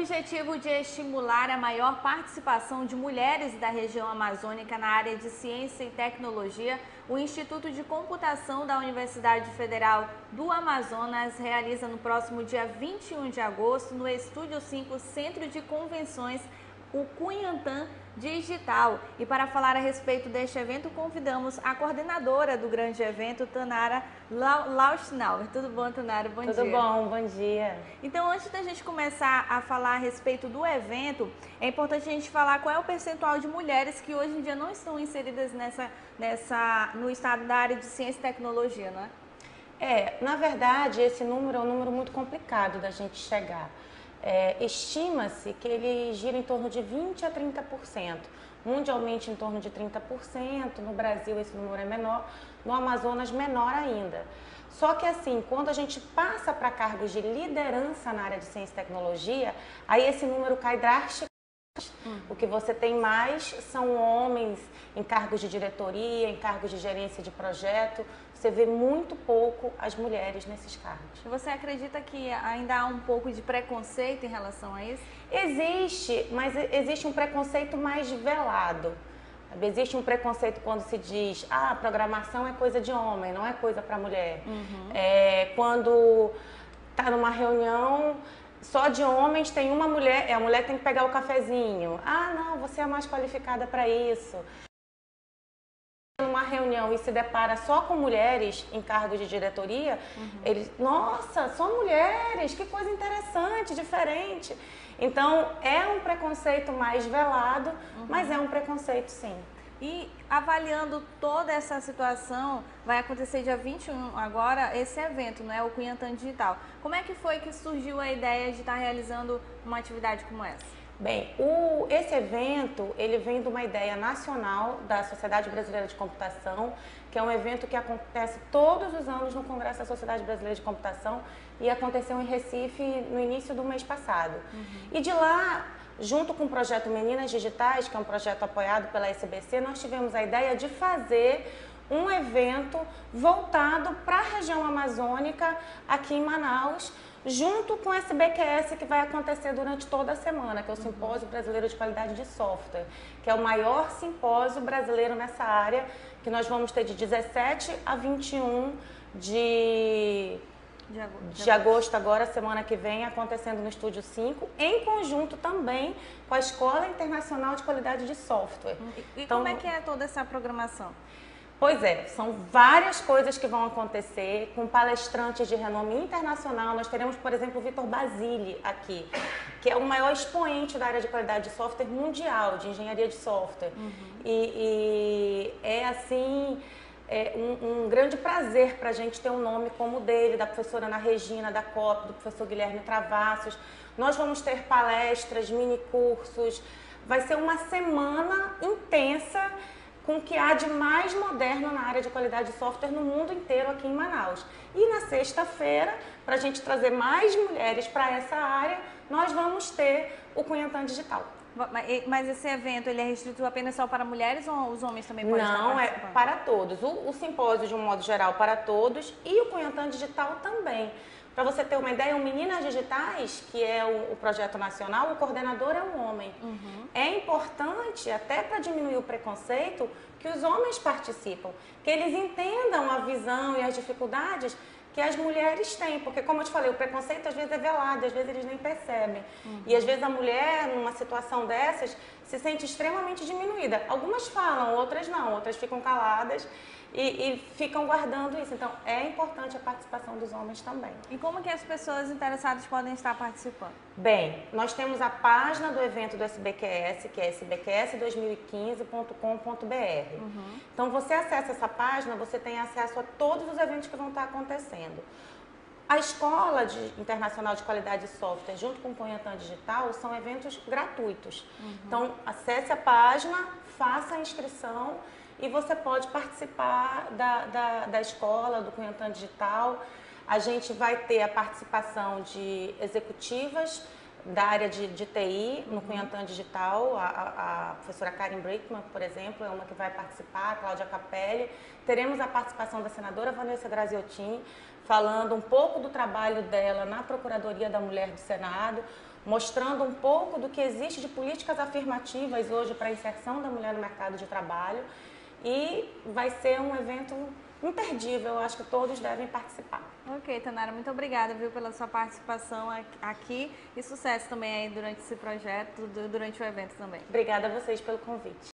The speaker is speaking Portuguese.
objetivo de estimular a maior participação de mulheres da região amazônica na área de ciência e tecnologia, o Instituto de Computação da Universidade Federal do Amazonas realiza no próximo dia 21 de agosto, no Estúdio 5 Centro de Convenções, o Cunhantã Digital. E para falar a respeito deste evento, convidamos a coordenadora do grande evento, Tanara Lauschnauer. Tudo bom, Tanara? Bom dia. Tudo bom, bom dia. Então, antes da gente começar a falar a respeito do evento, é importante a gente falar qual é o percentual de mulheres que hoje em dia não estão inseridas no estado da área de ciência e tecnologia, não é? Na verdade, esse número é um número muito complicado da gente chegar. Estima-se que ele gira em torno de 20% a 30%, mundialmente em torno de 30%, no Brasil esse número é menor, no Amazonas menor ainda. Só que assim, quando a gente passa para cargos de liderança na área de ciência e tecnologia, aí esse número cai drasticamente. O que você tem mais são homens em cargos de diretoria, em cargos de gerência de projeto. Você vê muito pouco as mulheres nesses cargos. Você acredita que ainda há um pouco de preconceito em relação a isso? Existe, mas existe um preconceito mais velado. Existe um preconceito quando se diz, programação é coisa de homem, não é coisa para mulher. Quando está numa reunião só de homens, tem uma mulher, a mulher tem que pegar o cafezinho. Não, você é mais qualificada para isso. Numa reunião e se depara só com mulheres em cargos de diretoria, eles, nossa, só mulheres, que coisa interessante, diferente. Então, é um preconceito mais velado, mas é um preconceito sim. E avaliando toda essa situação, vai acontecer dia 21 agora esse evento, né, o Cunhantã Digital. Como é que foi que surgiu a ideia de estar realizando uma atividade como essa? Bem, esse evento, ele vem de uma ideia nacional da Sociedade Brasileira de Computação, que é um evento que acontece todos os anos no Congresso da Sociedade Brasileira de Computação e aconteceu em Recife no início do mês passado. E de lá, junto com o projeto Meninas Digitais, que é um projeto apoiado pela SBC, nós tivemos a ideia de fazer um evento voltado para a região amazônica aqui em Manaus, junto com o SBQS, que vai acontecer durante toda a semana, que é o Simpósio Brasileiro de Qualidade de Software, que é o maior simpósio brasileiro nessa área, que nós vamos ter de 17 a 21 de agosto, agora, semana que vem, acontecendo no Estúdio 5, em conjunto também com a Escola Internacional de Qualidade de Software. E como é que é toda essa programação? Pois é, são várias coisas que vão acontecer com palestrantes de renome internacional. Nós teremos, por exemplo, o Vitor Basile aqui, que é o maior expoente da área de qualidade de software mundial, de engenharia de software. E é assim, um grande prazer para a gente ter um nome como o dele, da professora Ana Regina, da COP, do professor Guilherme Travassos. Nós vamos ter palestras, mini cursos. Vai ser uma semana intensa com o que há de mais moderno na área de qualidade de software no mundo inteiro aqui em Manaus. E na sexta-feira, para a gente trazer mais mulheres para essa área, nós vamos ter o Cunhantã Digital. Mas esse evento, ele é restrito apenas só para mulheres ou os homens também podem estar participando? Não, é para todos. O simpósio, de um modo geral, para todos, e o Cunhantã Digital também. Para você ter uma ideia, o Meninas Digitais, que é o projeto nacional, o coordenador é um homem. É importante, até para diminuir o preconceito, que os homens participam, que eles entendam a visão e as dificuldades que as mulheres têm, porque como eu te falei, o preconceito às vezes é velado, às vezes eles nem percebem. E às vezes a mulher, numa situação dessas, se sente extremamente diminuída. Algumas falam, outras não, outras ficam caladas e ficam guardando isso. Então, é importante a participação dos homens também. E como que as pessoas interessadas podem estar participando? Bem, nós temos a página do evento do SBQS, que é sbqs2015.com.br. Então, você acessa essa página, você tem acesso a todos os eventos que vão estar acontecendo. A Escola Internacional de Qualidade de Software, junto com o Cunhantã Digital, são eventos gratuitos. Então, acesse a página, faça a inscrição e você pode participar da escola, do Cunhantã Digital. A gente vai ter a participação de executivas da área de TI no Cunhantã Digital. A professora Karen Brickman, por exemplo, é uma que vai participar, a Cláudia Capelli. Teremos a participação da senadora Vanessa Graziotin, falando um pouco do trabalho dela na Procuradoria da Mulher do Senado. mostrando um pouco do que existe de políticas afirmativas hoje para a inserção da mulher no mercado de trabalho. E vai ser um evento imperdível, eu acho que todos devem participar. Ok, Tainara, muito obrigada, viu, pela sua participação aqui e sucesso também aí durante esse projeto, durante o evento também. Obrigada a vocês pelo convite.